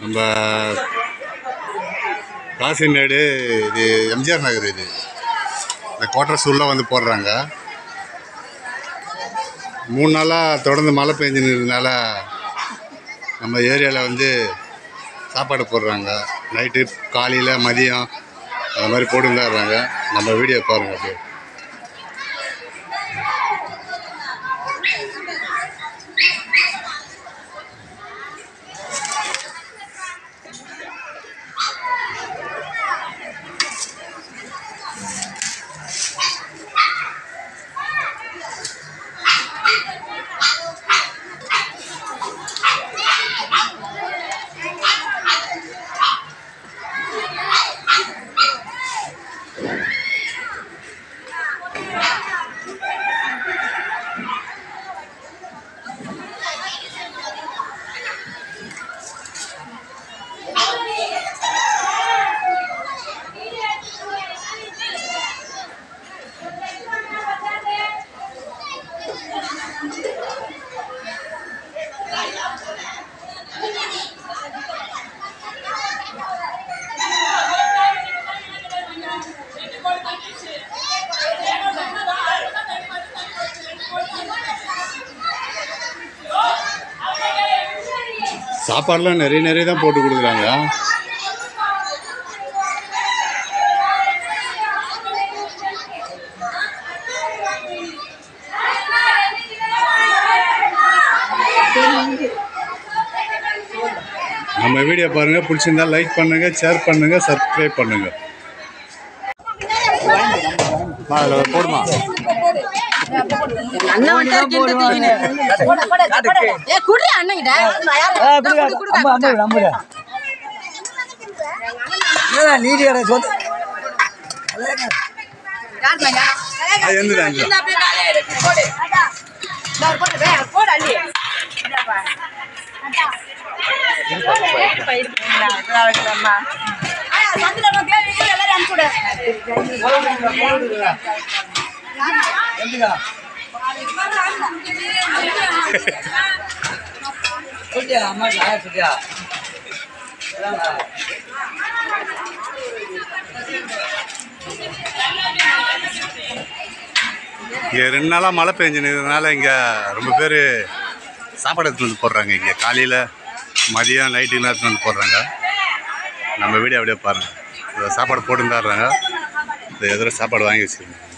நம்ம காசிமேடு இது எம்ஜிஆர் நகர். இது இந்த குவார்டர்ஸ் உள்ள வந்து போடுறாங்க. 3 நாளாக தொடர்ந்து மழை பெஞ்சுனதுனால நம்ம ஏரியாவில் வந்து சாப்பாடு போடுறாங்க. நைட்டு, காலையில், மதியம் அந்த மாதிரி போட்டுருந்தாடுறாங்க. நம்ம வீடியோ பாருங்கள் அப்படியே. சாப்பாடுலாம் நிறைய தான் போட்டு கொடுக்குறாங்க. நம்ம வீடியோ பாருங்கள், பிடிச்சிருந்தா லைக் பண்ணுங்கள், ஷேர் பண்ணுங்கள், சப்ஸ்கிரைப் பண்ணுங்கள். போடுமா இங்கே 2 நாளாக மழை பெஞ்சுனதுனால இங்கே ரொம்ப பேர் சாப்பாடு எடுத்துகிட்டு வந்து போடுறாங்க. இங்கே காலையில், மதியம், நைட்டுக்கு எடுத்துகிட்டு வந்து போடுறாங்க. நம்ம வீடியோ அப்படியே பாருங்கள். சாப்பாடு போட்டுருந்தாடுறாங்க. எதிர சாப்பாடு வாங்கி வச்சுருங்க.